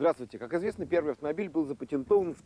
Здравствуйте. Как известно, первый автомобиль был запатентован в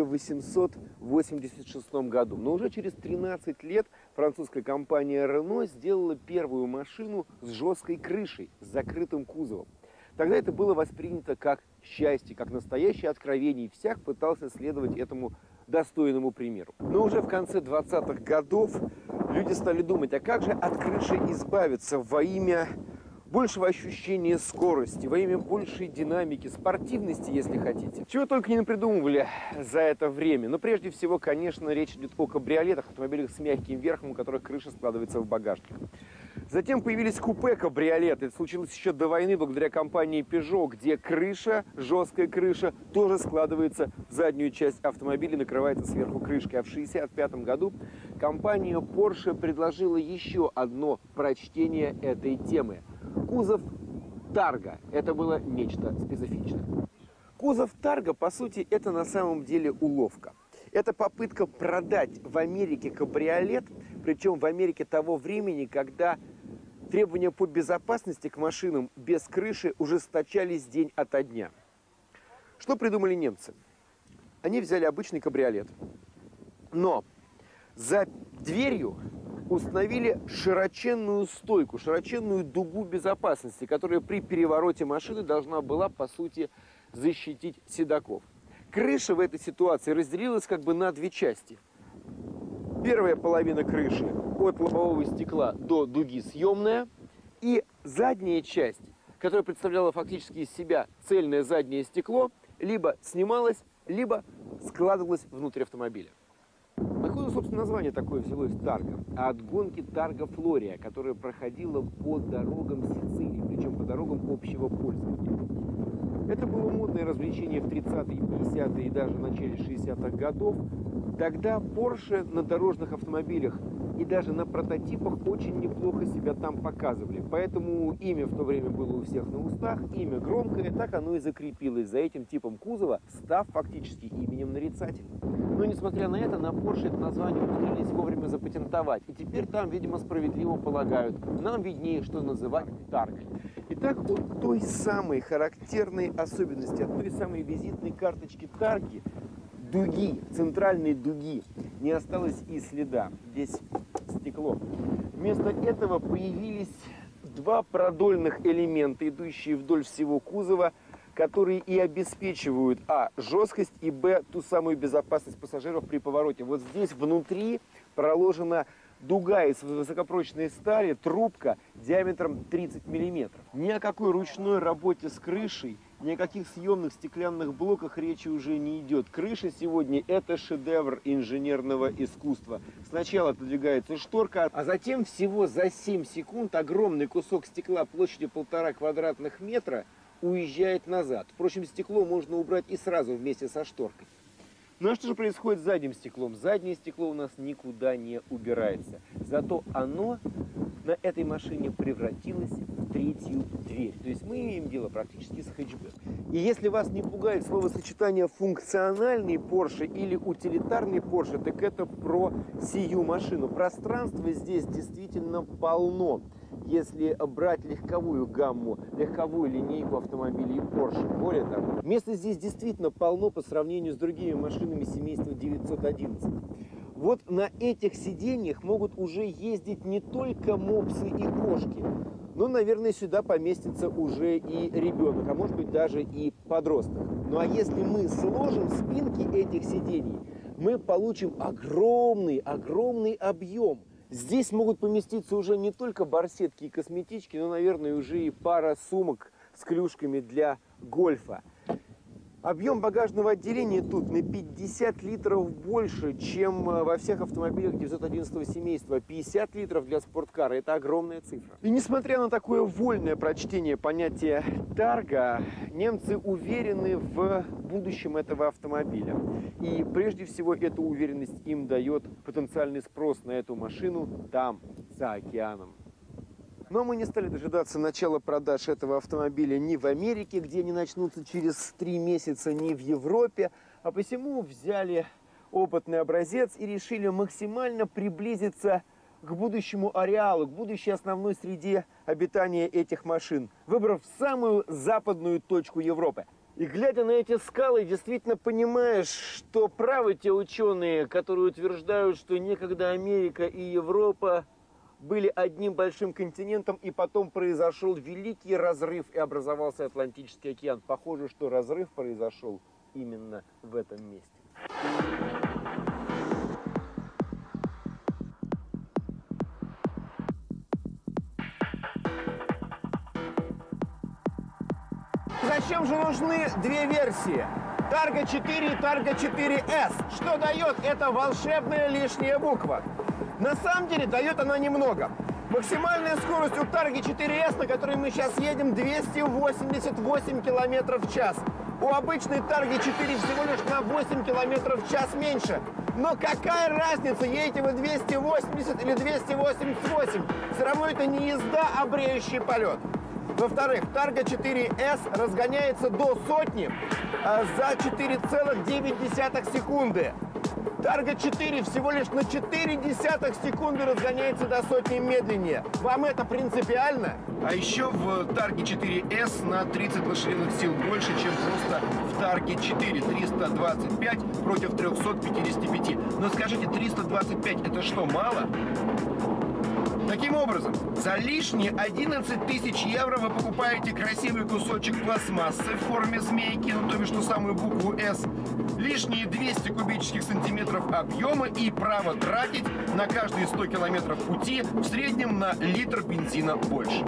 1886 году. Но уже через 13 лет французская компания Renault сделала первую машину с жесткой крышей, с закрытым кузовом. Тогда это было воспринято как счастье, как настоящее откровение, и всяк пытался следовать этому достойному примеру. Но уже в конце 20-х годов люди стали думать, а как же от крыши избавиться во имя большего ощущения скорости, во имя большей динамики, спортивности, если хотите. Чего только не напридумывали за это время. Но прежде всего, конечно, речь идет о кабриолетах, автомобилях с мягким верхом, у которых крыша складывается в багажник. Затем появились купе-кабриолеты. Это случилось еще до войны благодаря компании Peugeot, где крыша, жесткая крыша, тоже складывается в заднюю часть автомобиля, накрывается сверху крышкой. А в 1965 году компания Porsche предложила еще одно прочтение этой темы. Кузов Тарго. Это было нечто специфичное. Кузов Тарго, по сути, это на самом деле уловка. Это попытка продать в Америке кабриолет, причем в Америке того времени, когда требования по безопасности к машинам без крыши ужесточались день ото дня. Что придумали немцы? Они взяли обычный кабриолет, но за дверью установили широченную стойку, широченную дугу безопасности, которая при перевороте машины должна была, по сути, защитить седаков. Крыша в этой ситуации разделилась как бы на две части. Первая половина крыши от лобового стекла до дуги съемная, и задняя часть, которая представляла фактически из себя цельное заднее стекло, либо снималась, либо складывалась внутрь автомобиля. Откуда, собственно, название такое взялось Тарго? А от гонки Тарго Флория, которая проходила по дорогам Сицилии, причем по дорогам общего пользования. Это было модное развлечение в 30-е, 50-е и даже в начале 60-х годов. Тогда Porsche на дорожных автомобилях и даже на прототипах очень неплохо себя там показывали. Поэтому имя в то время было у всех на устах, имя громкое, так оно и закрепилось за этим типом кузова, став фактически именем нарицательным. Но несмотря на это, на Porsche это название умудрились вовремя запатентовать. И теперь там, видимо, справедливо полагают, нам виднее, что называть Тарго. Итак, от той самой характерной особенности, от той самой визитной карточки Тарги, дуги, центральной дуги, не осталось и следа. Здесь стекло. Вместо этого появились два продольных элемента, идущие вдоль всего кузова, которые и обеспечивают жесткость и ту самую безопасность пассажиров при повороте. Вот здесь внутри проложена дуга из высокопрочной стали, трубка диаметром 30 мм. Ни о какой ручной работе с крышей, ни о каких съемных стеклянных блоках речи уже не идет. Крыша сегодня – это шедевр инженерного искусства. Сначала отодвигается шторка, а затем всего за 7 секунд огромный кусок стекла площадью 1,5 квадратных метра уезжает назад. Впрочем, стекло можно убрать и сразу вместе со шторкой. Ну а что же происходит с задним стеклом? Заднее стекло у нас никуда не убирается. Зато оно на этой машине превратилось в третью дверь. То есть мы имеем дело практически с хэтчбэк. И если вас не пугает словосочетание функциональный Porsche или утилитарный Porsche, так это про сию машину. Пространства здесь действительно полно. Если брать легковую гамму, легковую линейку автомобилей Porsche. Более того, места здесь действительно полно по сравнению с другими машинами семейства 911. Вот на этих сиденьях могут уже ездить не только мопсы и кошки, но, наверное, сюда поместится уже и ребенок, а может быть даже и подросток. Ну а если мы сложим спинки этих сидений, мы получим огромный объем. Здесь могут поместиться уже не только барсетки и косметички, но, наверное, уже и пара сумок с клюшками для гольфа. Объем багажного отделения тут на 50 литров больше, чем во всех автомобилях 911 семейства. 50 литров для спорткара – это огромная цифра. И несмотря на такое вольное прочтение понятия Тарго, немцы уверены в будущем этого автомобиля. И прежде всего эта уверенность им дает потенциальный спрос на эту машину там, за океаном. Но мы не стали дожидаться начала продаж этого автомобиля ни в Америке, где они начнутся через 3 месяца, ни в Европе, а посему взяли опытный образец и решили максимально приблизиться к будущему ареалу, к будущей основной среде обитания этих машин, выбрав самую западную точку Европы. И глядя на эти скалы, действительно понимаешь, что правы те ученые, которые утверждают, что некогда Америка и Европа были одним большим континентом, и потом произошел великий разрыв, и образовался Атлантический океан. Похоже, что разрыв произошел именно в этом месте. Зачем же нужны две версии? Targa 4 и Targa 4S. Что дает эта волшебная лишняя буква? На самом деле дает она немного. Максимальная скорость у Targa 4S, на которой мы сейчас едем, 288 км в час. У обычной Targa 4 всего лишь на 8 км в час меньше. Но какая разница, едете вы 280 или 288? Все равно это не езда, а бреющий полет. Во-вторых, Targa 4S разгоняется до сотни за 4,9 секунды. Targa 4 всего лишь на 0,4 секунды разгоняется до сотни медленнее. Вам это принципиально? А еще в Targa 4S на 30 лошадиных сил больше, чем просто в Targa 4. 325 против 355. Но скажите, 325 это что, мало? Таким образом, за лишние 11 тысяч евро вы покупаете красивый кусочек пластмассы в форме змейки, ну то бишь ту самую букву «С», лишние 200 кубических сантиметров объема и право тратить на каждые 100 километров пути в среднем на литр бензина больше.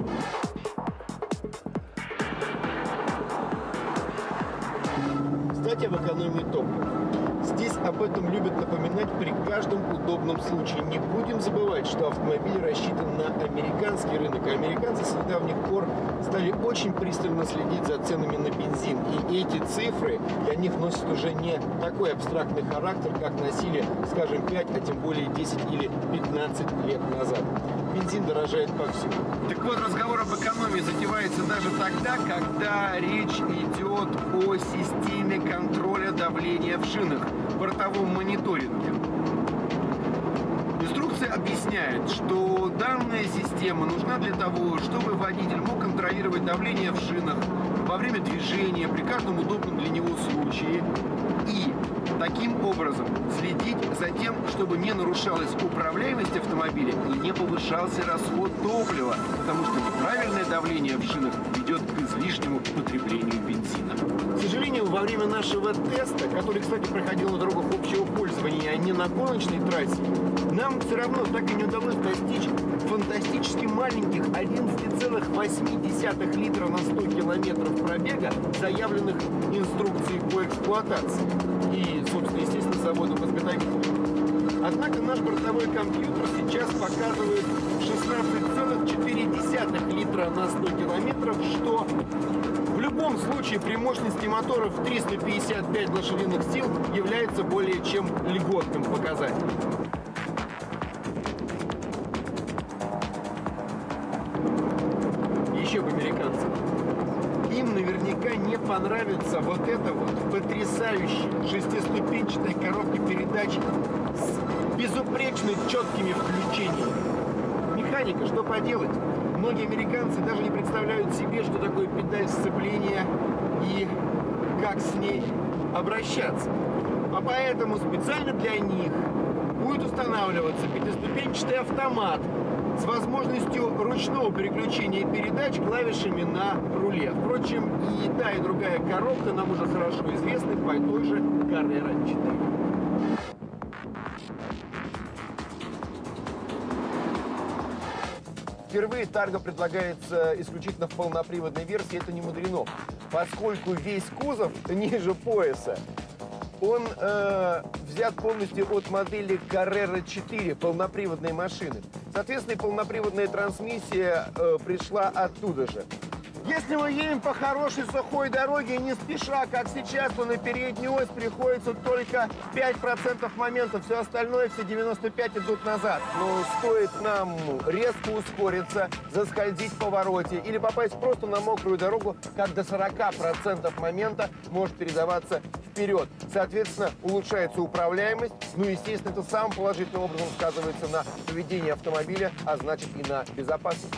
Кстати, об экономии топлива. Здесь об этом любят напоминать при каждом удобном случае. Не будем забывать, что автомобиль рассчитан на американский рынок. А американцы с недавних пор стали очень пристально следить за ценами на бензин. И эти цифры для них носят уже не такой абстрактный характер, как носили, скажем, 5, а тем более 10 или 15 лет назад. Бензин дорожает повсюду. Так вот, разговор об экономии затевается даже тогда, когда речь идет о системе контроля давления в шинах, бортовом мониторинге. Инструкция объясняет, что данная система нужна для того, чтобы водитель мог контролировать давление в шинах во время движения, при каждом удобном для него случае, и таким образом следить за тем, чтобы не нарушалась управляемость автомобиля и не повышался расход топлива, потому что неправильное давление в шинах ведет к излишнему потреблению бензина. К сожалению, во время нашего теста, который, кстати, проходил на дорогах общего пользования, а не на гоночной трассе, нам все равно так и не удалось достичь фантастически маленьких 11,8 литра на 100 километров пробега, заявленных инструкцией по эксплуатации и, собственно, естественно, заводом-изготовителем. Однако наш бортовой компьютер сейчас показывает 16,4 литра на 100 километров, что в любом случае при мощности мотора в 355 лошадиных сил является более чем льготным показателем. Еще бы американцы. Им наверняка не понравится вот эта вот потрясающая шестиступенчатая коробка передач с безупречно четкими включениями. Механика, что поделать? Многие американцы даже не представляют себе, что такое педаль сцепления и как с ней обращаться. А поэтому специально для них будет устанавливаться пятиступенчатый автомат с возможностью ручного переключения передач клавишами на руле. Впрочем, и та, и другая коробка нам уже хорошо известны по той же Carrera 4. Впервые Targa предлагается исключительно в полноприводной версии, это не мудрено, поскольку весь кузов ниже пояса, он взят полностью от модели Carrera 4, полноприводной машины. Соответственно, и полноприводная трансмиссия пришла оттуда же. Если мы едем по хорошей сухой дороге, не спеша, как сейчас, то на переднюю ось приходится только 5% момента, все остальное, все 95 идут назад. Но стоит нам резко ускориться, заскользить в повороте или попасть просто на мокрую дорогу, как до 40% момента может передаваться вперед. Соответственно, улучшается управляемость, ну, естественно, это самым положительным образом сказывается на поведении автомобиля, а значит и на безопасности.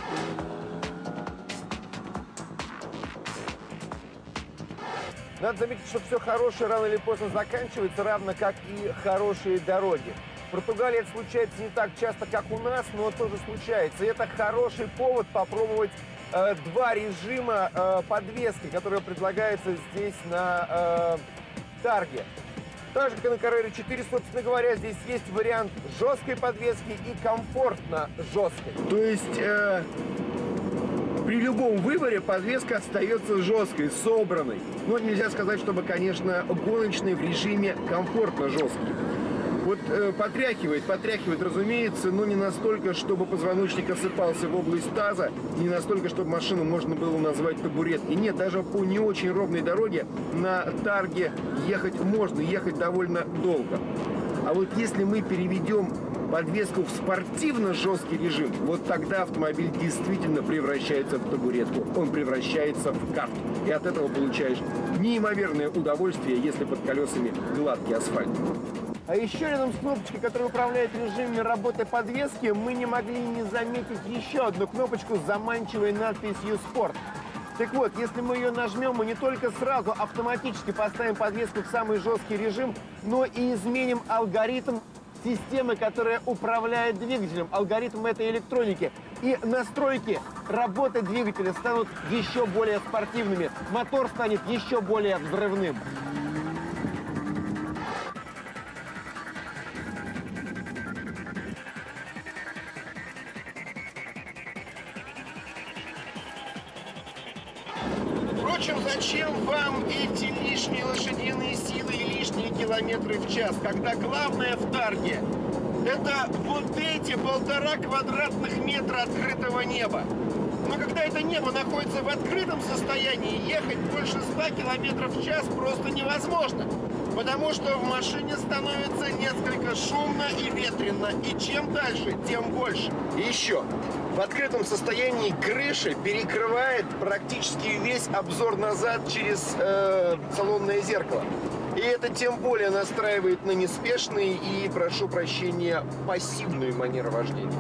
Надо заметить, что все хорошее рано или поздно заканчивается, равно как и хорошие дороги. В Португалии это случается не так часто, как у нас, но тоже случается. И это хороший повод попробовать два режима подвески, которые предлагаются здесь на Тарге. Так же, как и на Carrera 4, собственно говоря, здесь есть вариант жесткой подвески и комфортно жесткой. То есть при любом выборе подвеска остается жесткой, собранной. Но нельзя сказать, чтобы, конечно, гоночный в режиме комфортно жесткий. Вот потряхивает, разумеется, но не настолько, чтобы позвоночник осыпался в область таза, не настолько, чтобы машину можно было назвать табуреткой. Нет, даже по не очень ровной дороге на Тарге ехать можно, ехать довольно долго. А вот если мы переведем подвеску в спортивно жесткий режим, вот тогда автомобиль действительно превращается в табуретку. Он превращается в карт. И от этого получаешь неимоверное удовольствие, если под колесами гладкий асфальт. А еще рядом с кнопочкой, которая управляет режимами работы подвески, мы не могли не заметить еще одну кнопочку с заманчивой надписью «Спорт». Так вот, если мы ее нажмем, мы не только сразу автоматически поставим подвеску в самый жесткий режим, но и изменим алгоритм системы, которая управляет двигателем, алгоритм этой электроники. И настройки работы двигателя станут еще более спортивными, мотор станет еще более взрывным. Впрочем, зачем вам эти лишние лошадиные силы и лишние километры в час, когда главное в Тарге — это вот эти 1,5 квадратных метра открытого неба. Но когда это небо находится в открытом состоянии, ехать больше 100 километров в час просто невозможно. Потому что в машине становится несколько шумно и ветрено, и чем дальше, тем больше. И еще, в открытом состоянии крыша перекрывает практически весь обзор назад через салонное зеркало. И это тем более настраивает на неспешный и, прошу прощения, пассивную манеру вождения.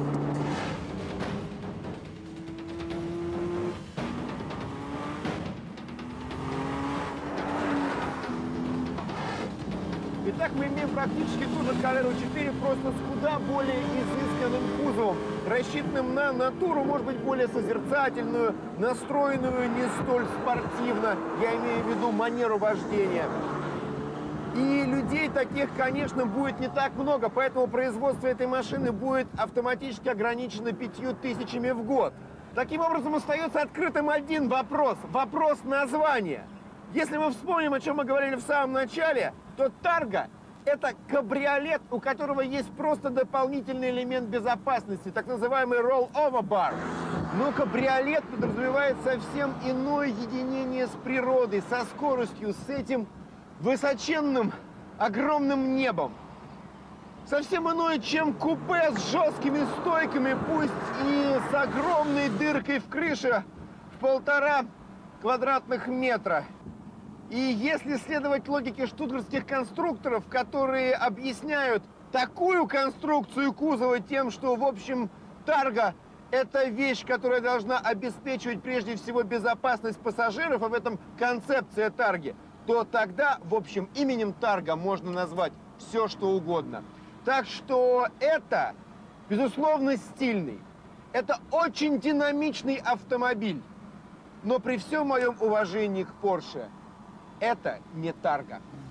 Итак, мы имеем практически ту же Carrera 4, просто с куда более изысканным кузовом, рассчитанным на натуру, может быть, более созерцательную, настроенную не столь спортивно, я имею в виду манеру вождения. И людей таких, конечно, будет не так много, поэтому производство этой машины будет автоматически ограничено 5000 в год. Таким образом, остается открытым один вопрос – вопрос названия. Если мы вспомним, о чем мы говорили в самом начале, то Тарга – это кабриолет, у которого есть просто дополнительный элемент безопасности, так называемый roll-over bar. Но кабриолет подразумевает совсем иное единение с природой, со скоростью, с этим высоченным, огромным небом. Совсем иное, чем купе с жесткими стойками, пусть и с огромной дыркой в крыше в 1,5 квадратных метра. И если следовать логике штутгартских конструкторов, которые объясняют такую конструкцию кузова тем, что, в общем, Тарга – это вещь, которая должна обеспечивать прежде всего безопасность пассажиров, и в этом концепция Тарги, то тогда, в общем, именем Тарга можно назвать все, что угодно. Так что это, безусловно, стильный. Это очень динамичный автомобиль. Но при всем моем уважении к Porsche, это не Тарга.